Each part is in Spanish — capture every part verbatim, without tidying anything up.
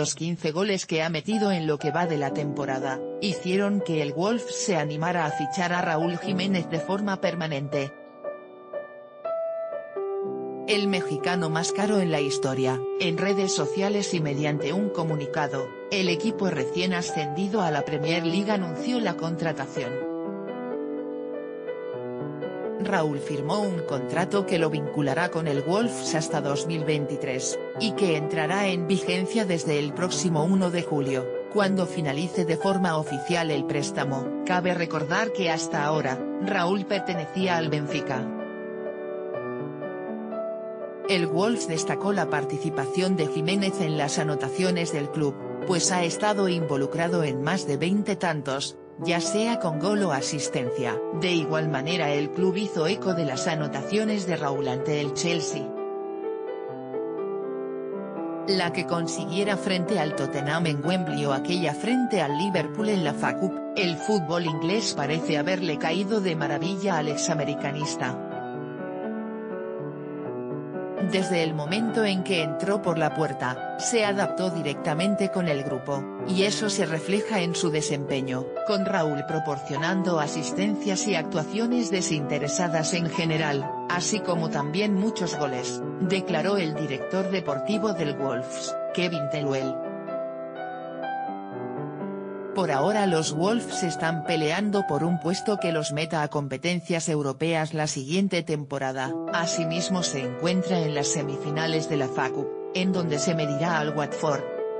Los quince goles que ha metido en lo que va de la temporada, hicieron que el Wolves se animara a fichar a Raúl Jiménez de forma permanente. El mexicano más caro en la historia. En redes sociales y mediante un comunicado, el equipo recién ascendido a la Premier League anunció la contratación. Raúl firmó un contrato que lo vinculará con el Wolves hasta dos mil veintitrés, y que entrará en vigencia desde el próximo uno de julio, cuando finalice de forma oficial el préstamo. Cabe recordar que hasta ahora, Raúl pertenecía al Benfica. El Wolves destacó la participación de Jiménez en las anotaciones del club, pues ha estado involucrado en más de veinte tantos, ya sea con gol o asistencia. De igual manera el club hizo eco de las anotaciones de Raúl ante el Chelsea, la que consiguiera frente al Tottenham en Wembley o aquella frente al Liverpool en la F A Cup. El fútbol inglés parece haberle caído de maravilla al examericanista. Desde el momento en que entró por la puerta, se adaptó directamente con el grupo, y eso se refleja en su desempeño, con Raúl proporcionando asistencias y actuaciones desinteresadas en general, así como también muchos goles, declaró el director deportivo del Wolves, Kevin Teluel. Por ahora los Wolves están peleando por un puesto que los meta a competencias europeas la siguiente temporada. Asimismo se encuentra en las semifinales de la F A Cup, en donde se medirá al Watford.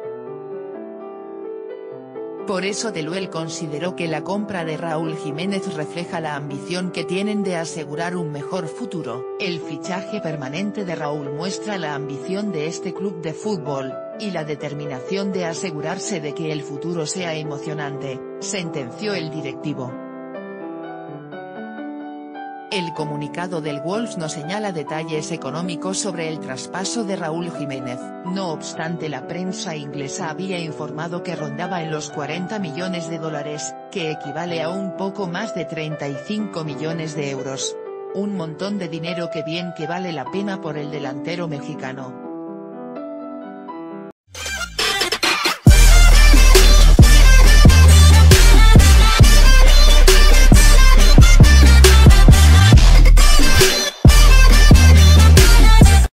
Por eso Teluel consideró que la compra de Raúl Jiménez refleja la ambición que tienen de asegurar un mejor futuro. El fichaje permanente de Raúl muestra la ambición de este club de fútbol, y la determinación de asegurarse de que el futuro sea emocionante, sentenció el directivo. El comunicado del Wolves no señala detalles económicos sobre el traspaso de Raúl Jiménez, no obstante la prensa inglesa había informado que rondaba en los cuarenta millones de dólares, que equivale a un poco más de treinta y cinco millones de euros. Un montón de dinero que bien que vale la pena por el delantero mexicano.